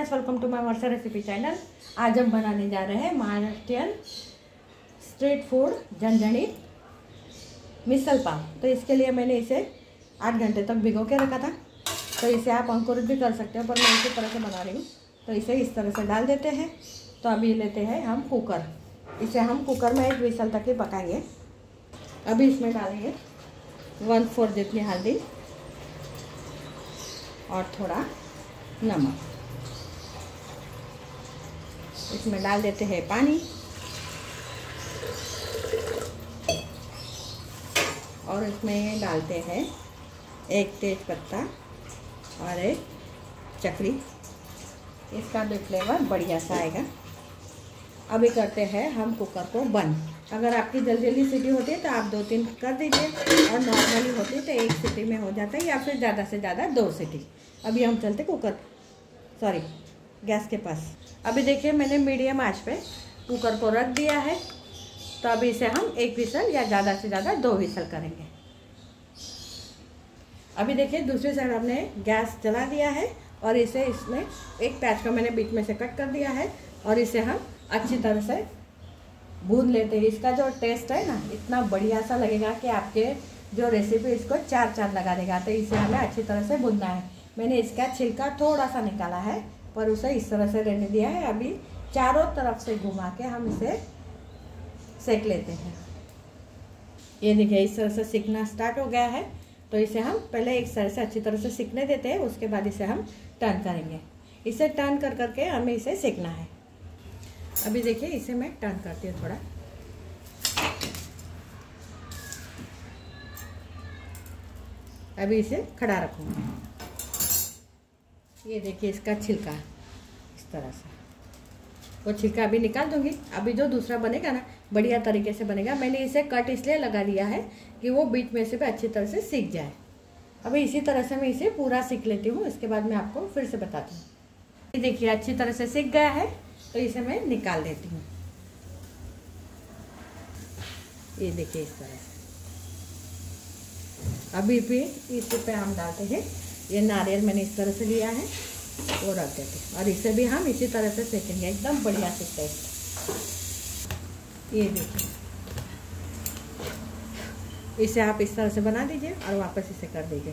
Friends, welcome to my Varsha recipe channel. आज हम बनाने जा रहे हैं महाराष्ट्रियन स्ट्रीट फूड झणझणीत मिसल पाव। तो इसके लिए मैंने इसे 8 घंटे तक भिगो के रखा था। तो इसे आप अंकुरित भी कर सकते हो, पर मैं इसी तरह से बना रही हूँ। तो इसे इस तरह से डाल देते हैं। तो अभी लेते हैं हम कुकर। इसे हम कुकर में 1 विसल तक ही पकाएंगे। अभी इसमें डालेंगे 1/4 जितनी हल्दी और थोड़ा नमक। इसमें डाल देते हैं पानी और इसमें डालते हैं 1 तेज पत्ता और 1 चक्री। इसका भी फ्लेवर बढ़िया सा आएगा। अभी करते हैं हम कुकर को बंद। अगर आपकी जल्दी जल्दी सीटी होती है तो आप 2-3 कर दीजिए, और नॉर्मली होती है तो 1 सीटी में हो जाता है, या फिर ज़्यादा से ज़्यादा 2 सीटी। अभी हम चलते गैस के पास। अभी देखिए मैंने मीडियम आंच पे कुकर को रख दिया है। तो अभी इसे हम 1 विसल या ज़्यादा से ज़्यादा 2 विसल करेंगे। अभी देखिए दूसरी साइड हमने गैस जला दिया है और इसे इसमें एक प्याज को मैंने बीच में से कट कर दिया है और इसे हम अच्छी तरह से भून लेते हैं। इसका जो टेस्ट है ना, इतना बढ़िया सा लगेगा कि आपके जो रेसिपी इसको 4 लगा देगा। तो इसे हमें अच्छी तरह से भूनना है। मैंने इसका छिलका थोड़ा सा निकाला है, पर उसे इस तरह से रहने दिया है। अभी चारों तरफ से घुमा के हम इसे सेक लेते हैं। ये देखिए इस तरह से सिकना स्टार्ट हो गया है। तो इसे हम पहले एक साइड से अच्छी तरह से सिकने देते हैं, उसके बाद इसे हम टर्न करेंगे। इसे टर्न कर करके हमें इसे सेकना है। अभी देखिए इसे मैं टर्न करती हूँ थोड़ा। अभी इसे खड़ा रखूँगी। ये देखिए इसका छिलका इस तरह से, वो छिलका अभी निकाल दूंगी। अभी जो दूसरा बनेगा ना, बढ़िया तरीके से बनेगा। मैंने इसे कट इसलिए लगा दिया है कि वो बीच में से भी अच्छी तरह से सीख जाए। अभी इसी तरह से मैं इसे पूरा सीख लेती हूँ, इसके बाद मैं आपको फिर से बताती हूँ। ये देखिए अच्छी तरह से सीख गया है, तो इसे मैं निकाल देती हूँ। ये देखिए इस तरह से। अभी भी इस पे हम डालते हैं ये नारियल, मैंने इस तरह से लिया है, वो रख देते हैं और इसे भी हम इसी तरह से सेकेंगे। एकदम बढ़िया से टेस्ट। ये देखिए इसे आप इस तरह से बना दीजिए और वापस इसे कर दीजिए।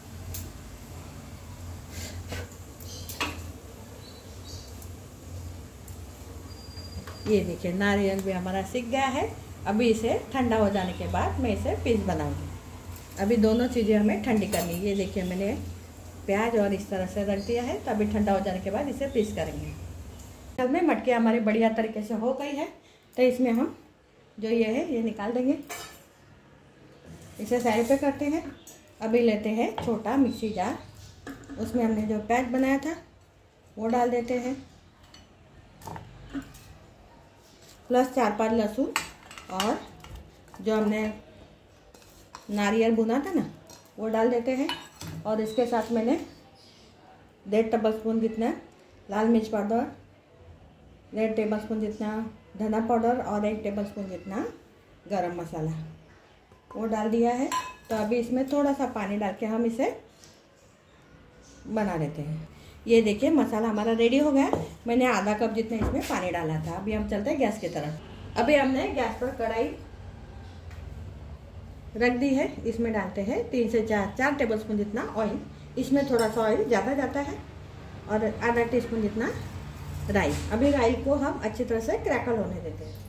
ये देखिए नारियल भी हमारा सीख गया है। अभी इसे ठंडा हो जाने के बाद मैं इसे पीस बनाऊंगी। अभी दोनों चीज़ें हमें ठंडी करनी है। ये देखिए मैंने प्याज और इस तरह से रख दिया है। तो अभी ठंडा हो जाने के बाद इसे पीस करेंगे। कल में मटकी हमारी बढ़िया तरीके से हो गई है। तो इसमें हम जो ये है ये निकाल देंगे। इसे साइड पे करते हैं। अभी लेते हैं छोटा मिक्सी जार, उसमें हमने जो प्याज बनाया था वो डाल देते हैं, प्लस 4-5 लहसुन, और जो हमने नारियल भुना था ना वो डाल देते हैं। और इसके साथ मैंने 1.5 टेबलस्पून जितना लाल मिर्च पाउडर, 1.5 टेबलस्पून जितना धना पाउडर और 1 टेबलस्पून जितना गरम मसाला वो डाल दिया है। तो अभी इसमें थोड़ा सा पानी डाल के हम इसे बना लेते हैं। ये देखिए मसाला हमारा रेडी हो गया। मैंने आधा कप जितना इसमें पानी डाला था। अभी हम चलते हैं गैस की तरफ। अभी हमने गैस पर कढ़ाई रख दी है। इसमें डालते हैं 3 से 4 टेबलस्पून जितना ऑयल। इसमें थोड़ा सा ऑयल ज़्यादा जाता है, और आधा टीस्पून जितना राई। अभी राई को हम अच्छी तरह से क्रैकल होने देते हैं।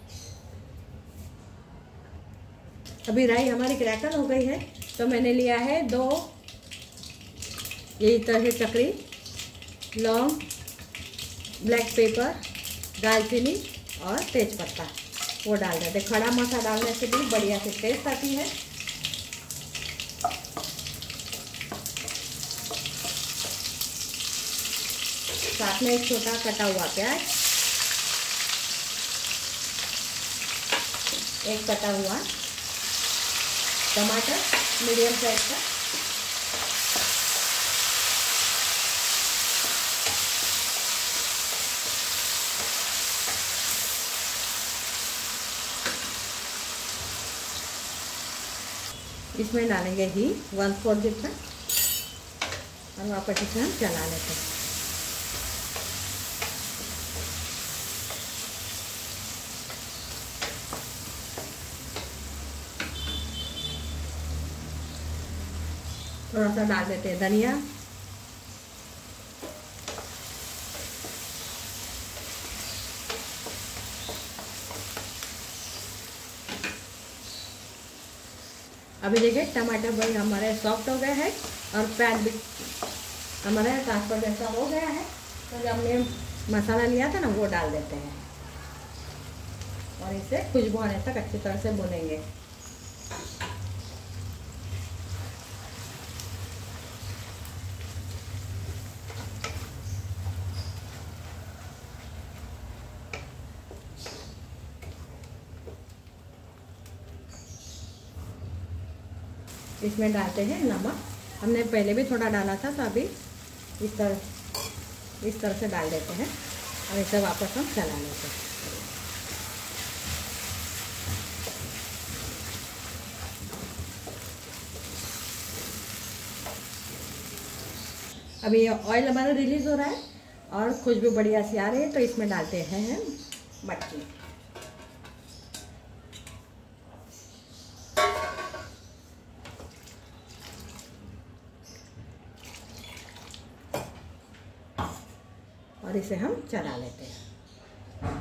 अभी राई हमारी क्रैकल हो गई है। तो मैंने लिया है 2 यही तरह से चक्री, लौंग, ब्लैक पेपर, दालचीनी और तेजपत्ता वो डाल देते। खड़ा मसाला डालने से भी बढ़िया से टेस्ट आती है। साथ में एक छोटा कटा हुआ प्याज, एक कटा हुआ टमाटर मीडियम साइज का, इसमें डालेंगे घी 1/4 जितना और वापस इसे हम चला लेते हैं। थोड़ा सा डाल देते हैं धनिया। अभी देखिए टमाटर भी हमारे सॉफ्ट हो गए हैं और प्याज भी हमारा ट्रांसफर जैसा हो गया है। तो जब हमने मसाला लिया था ना वो डाल देते हैं और इसे खुशबू आने तक अच्छी तरह से भुनेंगे। इसमें डालते हैं नमक। हमने पहले भी थोड़ा डाला था तो अभी इस तरह से डाल देते हैं और इसे वापस हम चला लेते हैं। अभी ऑयल हमारा रिलीज हो रहा है और खुशबू बढ़िया सी आ रही है। तो इसमें डालते हैं मटकी। और इसे हम चला लेते हैं।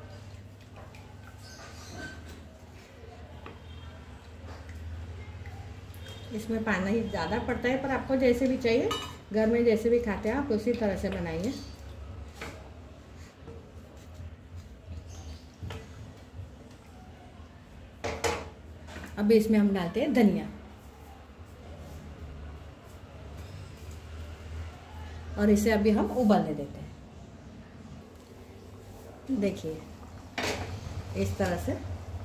इसमें पानी ज़्यादा पड़ता है पर आपको जैसे भी चाहिए, घर में जैसे भी खाते हैं आप उसी तरह से बनाइए। अभी इसमें हम डालते हैं धनिया और इसे अभी हम उबलने देते हैं। देखिए इस तरह से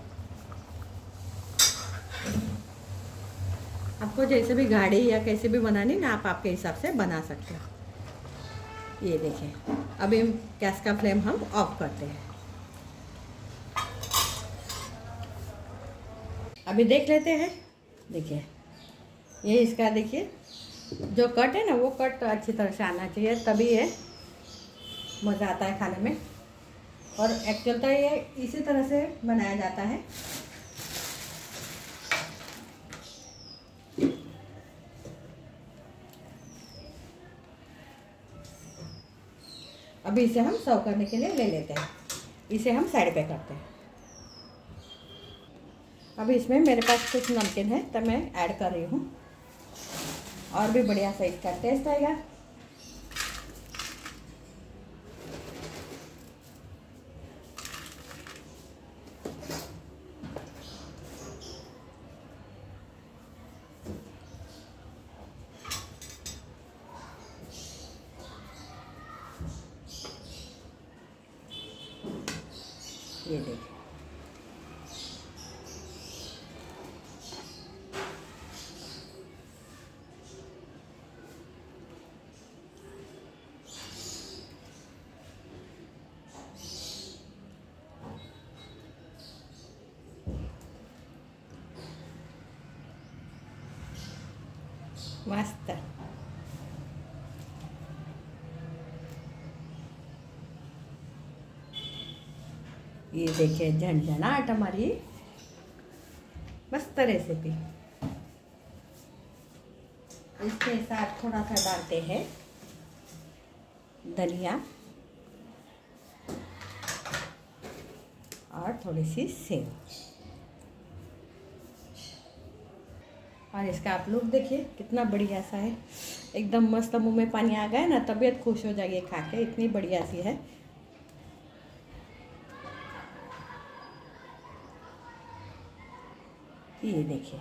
आपको जैसे भी गाढ़ी या कैसे भी बनानी ना, आप आपके हिसाब से बना सकते हो। ये देखिए अभी गैस का फ्लेम हम ऑफ करते हैं। अभी देख लेते हैं। देखिए ये इसका देखिए जो कट है ना वो कट अच्छी तरह से आना चाहिए, तभी ये मज़ा आता है खाने में। और एक्चुअल तो ये इसी तरह से बनाया जाता है। अभी इसे हम सर्व करने के लिए ले लेते हैं। इसे हम साइड पे करते हैं। अभी इसमें मेरे पास कुछ नमकीन है तो मैं ऐड कर रही हूँ और भी बढ़िया सा इसका टेस्ट आएगा। ये देखिए मस्त। ये देखिए झंझनाहट हमारी मस्त रेसिपी। इसके साथ थोड़ा सा डालते हैं धनिया और थोड़ी सी सेव। और इसका आप लुक देखिए कितना बढ़िया सा है, एकदम मस्त। मुंह में पानी आ गया ना, तबीयत खुश हो जाएगी खा के, इतनी बढ़िया सी है। ये देखिए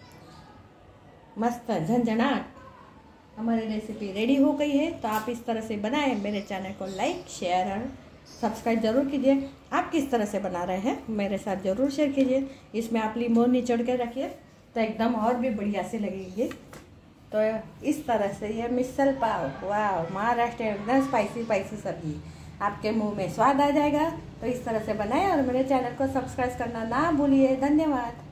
मस्त झंझनाट हमारी रेसिपी रेडी हो गई है। तो आप इस तरह से बनाएं। मेरे चैनल को लाइक शेयर और सब्सक्राइब जरूर कीजिए। आप किस तरह से बना रहे हैं मेरे साथ ज़रूर शेयर कीजिए। इसमें आप लीमू निचोड़ के रखिए तो एकदम और भी बढ़िया से लगेगी। तो इस तरह से ये मिसल पाव, वाह, महाराष्ट्र एकदम स्पाइसी स्पाइसी सब्जी, आपके मुंह में स्वाद आ जाएगा। तो इस तरह से बनाएं और मेरे चैनल को सब्सक्राइब करना ना भूलिए। धन्यवाद।